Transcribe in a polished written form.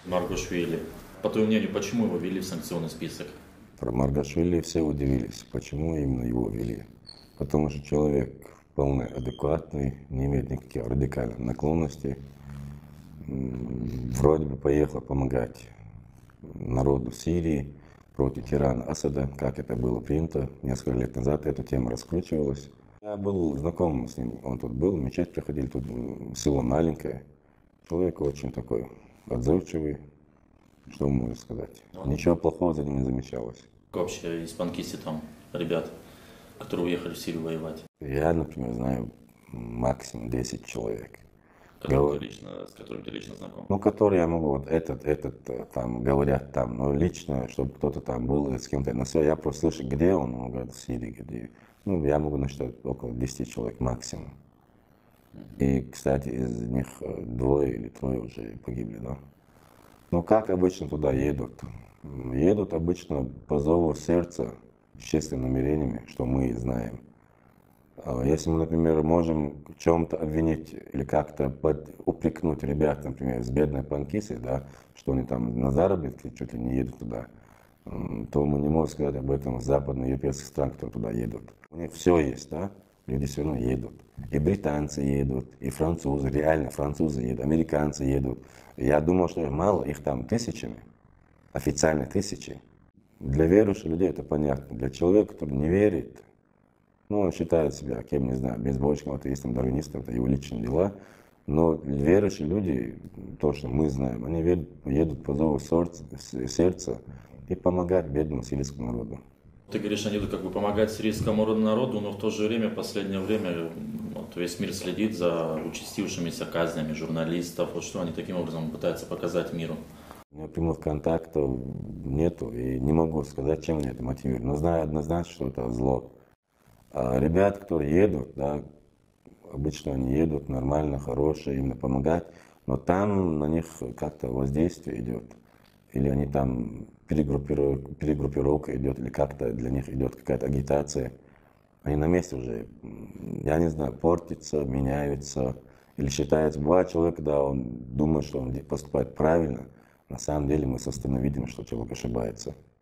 Маргушвили. По твоему мнению, почему его ввели в санкционный список? Про Маргашвили все удивились, почему именно его ввели. Потому что человек вполне адекватный, не имеет никаких радикальных наклонностей. Вроде бы поехал помогать народу Сирии против тирана Асада, как это было принято. Несколько лет назад эта тема раскручивалась. Я был знаком с ним, он тут был, в мечеть приходили, тут село маленькое. Человек очень такой отзывчивый, что можно сказать. Ничего плохого за ним не замечалось. Вообще из Панкиси там ребят, которые уехали в Сирию воевать, Я, например, знаю максимум 10 человек. с которыми ты лично знаком. Ну, которые я могу, вот там, говорят там, но лично, чтобы кто-то там был с кем-то на связи, я просто слышу, где он говорит, в Сирии, где. Ну, я могу насчитать около 10 человек максимум. И, кстати, из них 2 или 3 уже погибли, да. Ну, как обычно туда едут? Едут обычно по зову сердца, с честными намерениями, что мы знаем. Если мы, например, можем в чем-то обвинить или как-то упрекнуть ребят, например, с бедной Панкисы, да, что они там на заработки чуть ли не едут туда, то мы не можем сказать об этом с западноевропейских стран, которые туда едут. У них все есть, да, люди все равно едут. И британцы едут, и французы, реально французы едут, американцы едут. Я думал, что мало, их там тысячами, официально тысячи. Для верующих людей это понятно. Для человека, который не верит, ну, он считает себя, кем, не знаю, безбожником, атеистом, дарвинистом, это его личные дела. Но верующие люди, то, что мы знаем, они едут по зову сердца и помогать бедному сирийскому народу. Ты говоришь, они идут как бы помогать сирийскому народу, но в то же время, в последнее время, вот, весь мир следит за участившимися казнями журналистов. Вот что они таким образом пытаются показать миру? У меня прямых контактов нету, и не могу сказать, чем они это мотивируют. Но знаю однозначно, что это зло. А ребят, которые едут, да, обычно они едут нормально, хорошие, именно помогать, но там на них как-то воздействие идет. Или они там перегруппировка идет, или как-то для них идет какая-то агитация. Они на месте уже, я не знаю, портятся, меняются, или считается, бывает человек, когда он думает, что он поступает правильно, на самом деле мы со стороны видим, что человек ошибается.